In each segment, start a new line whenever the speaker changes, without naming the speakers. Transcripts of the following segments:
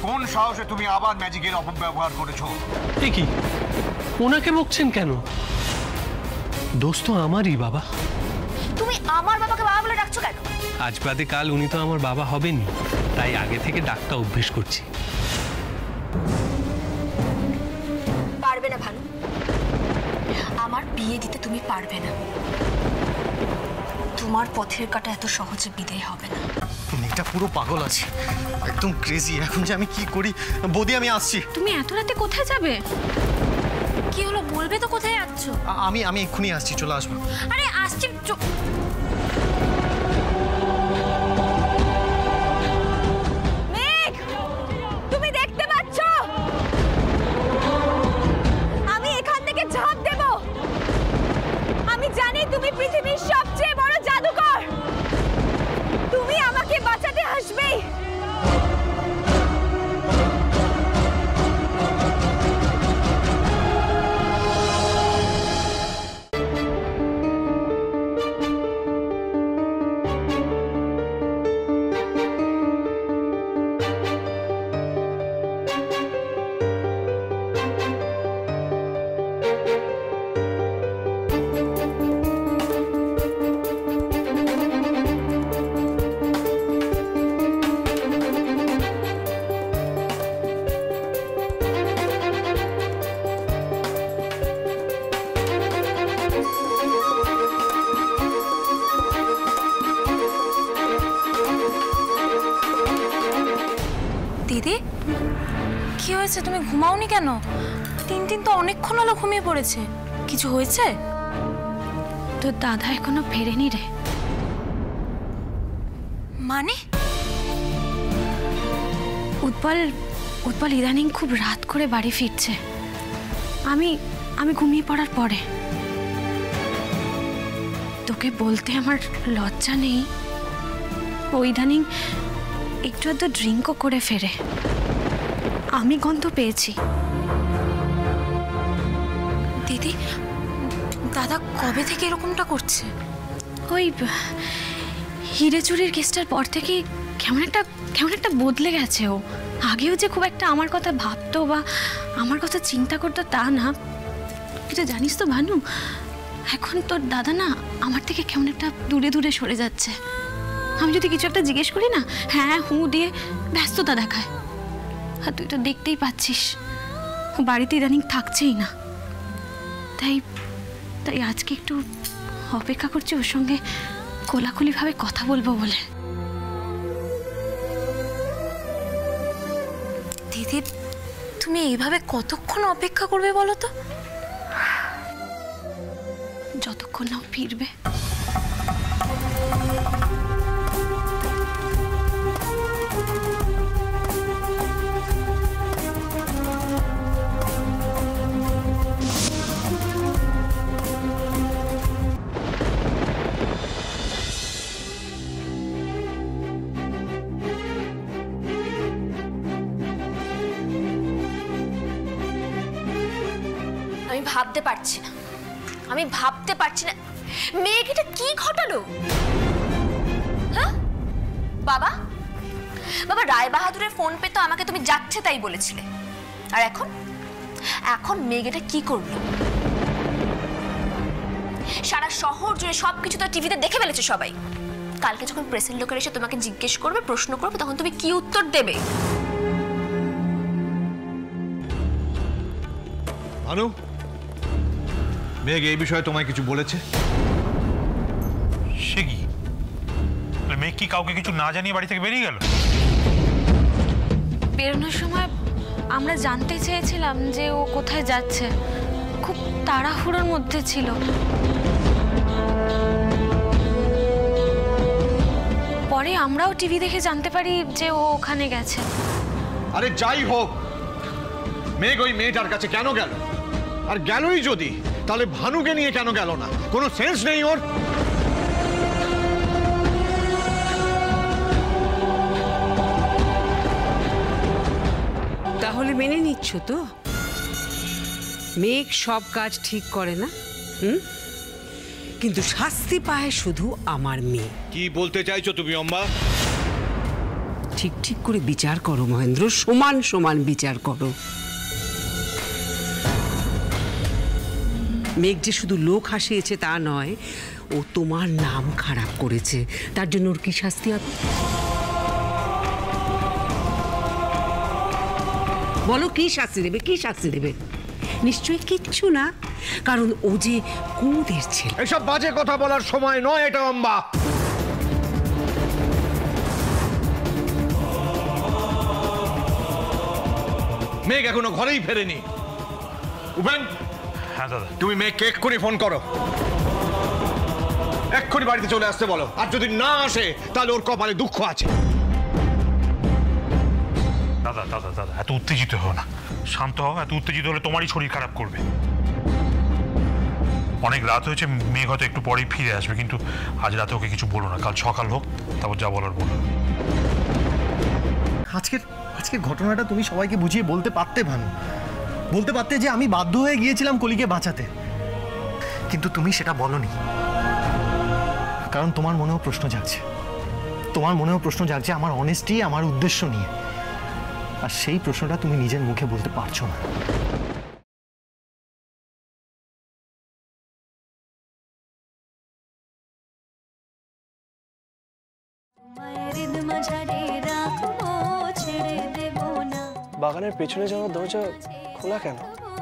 কোন সাহসে তুমি আবার ম্যাজিকের অপব্যবহার করেছো?
কি ওনাকে বকছেন কেন? দোষ তো আমারই বাবা।
তুমি আমার বাবাকে বাবা বলে ডাকছো কেন?
আজ বাদে কাল উনি তো আমার বাবা হবেনই, তাই আগে থেকে ডাকটা অভ্যেস করছি।
পারবে না ভানু, আমার বিয়ে দিতে তুমি পারবে না। তোমার পথের কাটা এত সহজে বিদায় হবে না।
মেয়েটা পুরো পাগল আছে, একদম ক্রেজি। এখন যে আমি কি করি? বৌদি আমি আসছি।
তুমি এত রাতে কোথায় যাবে? কি হলো বলবে তো কোথায় যাচ্ছ?
আমি এক্ষুনি আসছি, চলে আসবো।
আরে আসছি। মেঘ, তুমি দেখতে পাচ্ছ আমি এখান থেকে ঝাঁপ দেব? আমি জানি তুমি পৃথিবীর সবচেয়ে বড় জাদুকর, তুমি আমাকে বাঁচাতে আসবেই। দিদি, কি হয়েছে? তুমি ঘুমাওনি কেন? তিন তো অনেকক্ষণ হলো ঘুমিয়ে পড়েছে। কিছু হয়েছে? তোর দাদা এখনো ফেরেনি রে। মানে? উৎপল ইদানিং খুব রাত করে বাড়ি ফিরছে। আমি ঘুমিয়ে পড়ার পরে। তোকে বলতে আমার লজ্জা নেই, ও ইদানিং একটু আধটু ড্রিঙ্কও করে ফেরে। আমি গন্ধ পেয়েছি। দিদি, দাদা কবে থেকে এরকমটা করছে? ওই হিরে চুরির কেসটার পর থেকে কেমন একটা বদলে গেছে ও। আগেও যে খুব একটা আমার কথা ভাবতো বা আমার কথা চিন্তা করতো তা না, কিন্তু জানিস তো ভানু, এখন তোর দাদা না আমার থেকে কেমন একটা দূরে দূরে সরে যাচ্ছে। আমি যদি কিছু একটা জিজ্ঞেস করি না, হ্যাঁ হু দিয়ে ব্যস্ততা দেখায়। আর তুই তো দেখতেই পাচ্ছিস ও বাড়িতে ইদানিং থাকছেই না। তাই আজকে একটু অপেক্ষা করছি ওর সঙ্গে খোলাখুলিভাবে কথা বলবো বলে। দিদি, তুমি এইভাবে কতক্ষণ অপেক্ষা করবে বলো তো? যতক্ষণ না ফিরবে। আমি ভাবতে পারছি না মেঘ এটা কি ঘটালো। হ্যাঁ বাবা, রায় বাহাদুরের ফোন পে তো আমাকে তুমি যাচ্ছে তাই বলেছিলে, আর এখন মেঘ এটা কি করলো? সারা শহর জুড়ে সবকিছু তো টিভিতে দেখে ফেলেছে সবাই। কালকে যখন প্রেসের লোকের এসে তোমাকে জিজ্ঞেস করবে, প্রশ্ন করবে, তখন তুমি কি উত্তর দেবে?
ভানু, মেঘ এই বিষয়ে তোমায় কিছু বলেছে?
সে কি? মেঘ কি কাউকে কিছু না জানিয়ে বাড়ি থেকে বেরিয়ে গেল?
বেরোনোর সময় আমরা জানতে চেয়েছিলাম যে ও কোথায় যাচ্ছে, খুব তাড়াহুড়োর মধ্যে ছিল। পরে আমরাও টিভি দেখে জানতে পারি যে ও ওখানে গেছে।
আরে যাই হোক, মেঘ ওই মেয়েটার কাছে কেন গেল? আর গেলই যদি, তাহলে ভানুকে নিয়ে কেন গেল না? কোনো সেন্স নেই ওর।
তাহলে মেনে নিচ্ছ তো মেঘ সব কাজ ঠিক করে না, কিন্তু শাস্তি পায় শুধু আমার মেয়ে।
কি বলতে চাইছো তুমি অম্বা?
ঠিক ঠিক করে বিচার করো মহেন্দ্র, সমান সমান বিচার করো। মেঘ যে শুধু লোক হাসিয়েছে তা নয়, ও তোমার নাম খারাপ করেছে। তার জন্য ওর কি শাস্তি হবে বলো? কি শাস্তি দেবে? কি শাস্তি দেবে? নিশ্চয়ই কিচ্ছু না, কারণ ও যে কুঁদের ছেলে।
এসব বাজে কথা বলার সময় নয় এটা অম্বা। মেঘ এখনো ঘরেই ফেরেনি। উপেন,
হ্যাঁ দাদা।
তুমি মেঘকে এক্ষুনি ফোন করো, এক্ষুনি বাড়িতে চলে আসতে বলো। আর যদি না আসে তাহলে ওর কপালে দুঃখ আছে।
দাদা দাদা দাদা এত উত্তেজিত হও না, শান্ত হও। এত উত্তেজিত হলে তোমারই শরীর খারাপ করবে। অনেক রাত হয়েছে, মেঘ হয়তো একটু পরেই ফিরে আসবে, কিন্তু আজ রাতে ওকে কিছু বলো না। কাল সকাল হোক, তারপর যা বলার বলো।
আজকের ঘটনাটা তুমি সবাইকে বুঝিয়ে বলতে পারতে ভানু, বলতে পারতে যে আমি বাধ্য হয়ে গিয়েছিলাম কলিকে বাঁচাতে, কিন্তু তুমি সেটা বলনি। কারণ তোমার মনেও প্রশ্ন জাগছে, তোমার মনেও প্রশ্ন জাগছে আমার অনেস্টি, আমার উদ্দেশ্য নিয়ে। আর সেই প্রশ্নটা তুমি নিজের মুখে বলতে পারছো না।
বাগানের পেছনে যাওয়ার দরজা খোলা কেন?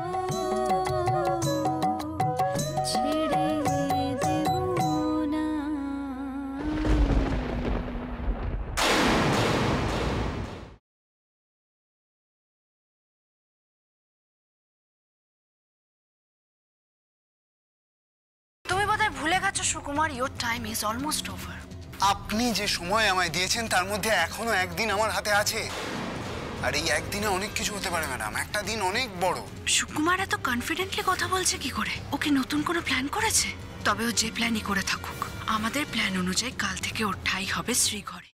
তুমি বোধহয় ভুলে গেছো Sukumar, your time is almost over.
আপনি যে সময় আমায় দিয়েছেন তার মধ্যে এখনো একদিন আমার হাতে আছে। আর এই একদিনে অনেক কিছু হতে পারে ম্যাডাম, একটা দিন অনেক বড়।
সুকুমার এত কনফিডেন্টলি কথা বলছে কি করে? ওকে নতুন কোনো প্ল্যান করেছে? তবে ও যে প্ল্যানই করে থাকুক, আমাদের প্ল্যান অনুযায়ী কাল থেকে ওর ঠাঁই হবে শ্রীঘরে।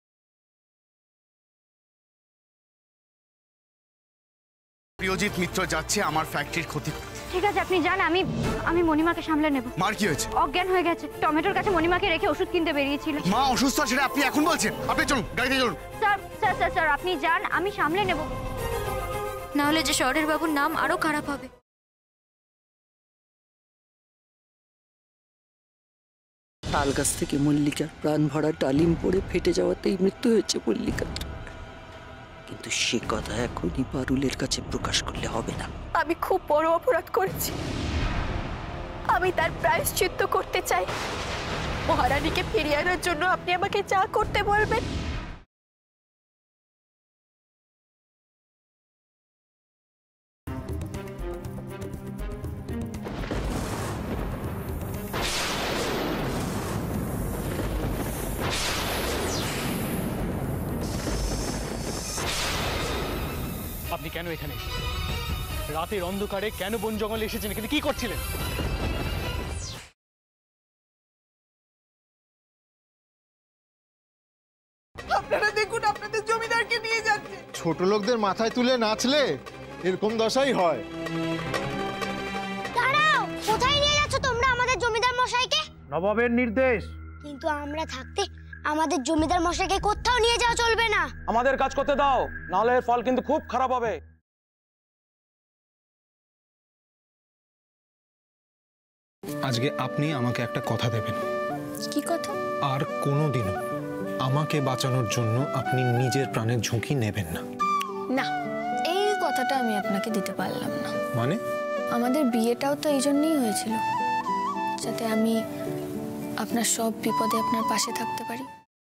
প্রিয়জিৎ মিত্র যাচ্ছে আমার ফ্যাক্টরির ক্ষতি করতে।
ঠিক আছে, আপনি যান, আমি মণিমাকে সামলে নেব।
মার কি হয়েছে?
অজ্ঞান হয়ে গেছে, টমেটোর কাছে মণিমাকে রেখে ওষুধ কিনতে বেরিয়েছিল।
মা অসুস্থ সেটা আপনি এখন বলছেন? আপনি চলুন, গাড়িতে চলুন।
স্যার আপনি যান, আমি সামলে নেব। না হলে যে শহরের বাবুর নাম আরো খারাপ হবে।
তাল গাছ থেকে মল্লিকার প্রাণ ভরা ডালিম পড়ে ফেটে যাওয়াতেই মৃত্যু হয়েছে মল্লিকার, কিন্তু সে কথা এখনই পারুলের কাছে প্রকাশ করলে হবে না।
আমি খুব বড় অপরাধ করেছি, আমি তার প্রায়শ্চিত্ত করতে চাই। মহারানীকে ফিরিয়ে আনার জন্য আপনি আমাকে যা করতে বলবেন।
আপনি কেন এখানে? রাতের অন্ধকারে কেন বন জঙ্গলে এসেছেন? এখানে কি করছিলেন?
আপনারা দেখুন, আপনাদের জমিদারকে নিয়ে যাচ্ছে।
ছোট লোকদের মাথায় তুলে নাচলে এরকম দশাই হয়।
দাঁড়াও, কোথায় নিয়ে যাচ্ছ তোমরা আমাদের জমিদার মশাইকে?
নবাবের নির্দেশ।
কিন্তু আমরা থাকতে আমাদের জমিদার মশাইকে কোথাও নিয়ে যাওয়া চলবে না।
আমাদের কাজ করতে দাও, না হলে এর ফল কিন্তু খুব খারাপ হবে।
আজকে আপনি আমাকে একটা কথা দেবেন।
কি কথা?
আর কোনোদিনও আমাকে বাঁচানোর জন্য আপনি নিজের প্রাণের ঝুঁকি নেবেন না।
না, এই কথাটা আমি আপনাকে দিতে পারলাম না।
মানে?
আমাদের বিয়েটাও তো এই জন্যই হয়েছিল, যাতে আমি আপনার সব বিপদে আপনার পাশে থাকতে পারি।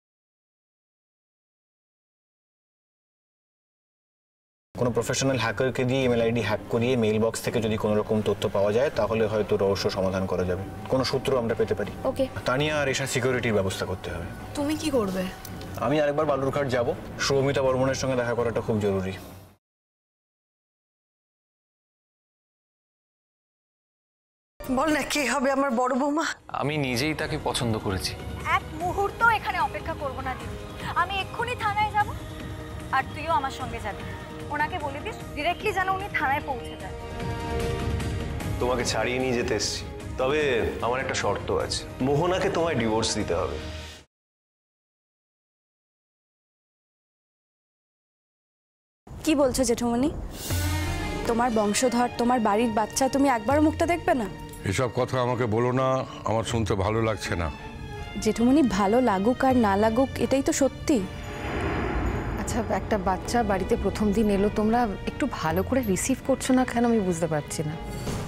কোনো প্রফেশনাল হ্যাকারকে দিয়ে ইমেল আইডি হ্যাক করিয়ে মেইল বক্স থেকে যদি কোনো রকম তথ্য পাওয়া যায় তাহলে হয়তো রহস্য সমাধান করা যাবে, কোনো সূত্র আমরা পেতে পারি।
ওকে।
তানিয়া আর এসা সিকিউরিটির ব্যবস্থা করতে হবে।
তুমি কি করবে?
আমি আরেকবার বালুরঘাট যাব, সৌমিতা বর্মনের সঙ্গে দেখা করাটা খুব জরুরি।
বল না, কে হবে আমার বড় বৌমা?
আমি নিজেই তাকে পছন্দ করেছি।
এক মুহূর্ত এখানে অপেক্ষা করব না দিদি, আমি এক্ষুনি থানায় যাব, আর তুইও আমার সঙ্গে যাবি। ওনাকে বলে দিস ডিরেক্টলি যেন উনি থানায় পৌঁছে যায়।
তোমাকে ছাড়িয়ে নিয়ে যেতে এসেছি, তবে আমার একটা শর্ত আছে। মোহনাকে তোমায় ডিভোর্স দিতে হবে।
কি বলছো জেঠুমনি? তোমার বংশধর, তোমার বাড়ির বাচ্চা, তুমি একবারও মুখটা দেখবে না?
এসব কথা আমাকে বলো না, আমার শুনতে ভালো লাগছে না।
জেঠুমনি, ভালো লাগুক আর না লাগুক এটাই তো সত্যি।
আচ্ছা, একটা বাচ্চা বাড়িতে প্রথম দিন এলো, তোমরা একটু ভালো করে রিসিভ করছো না কেন আমি বুঝতে পারছি না।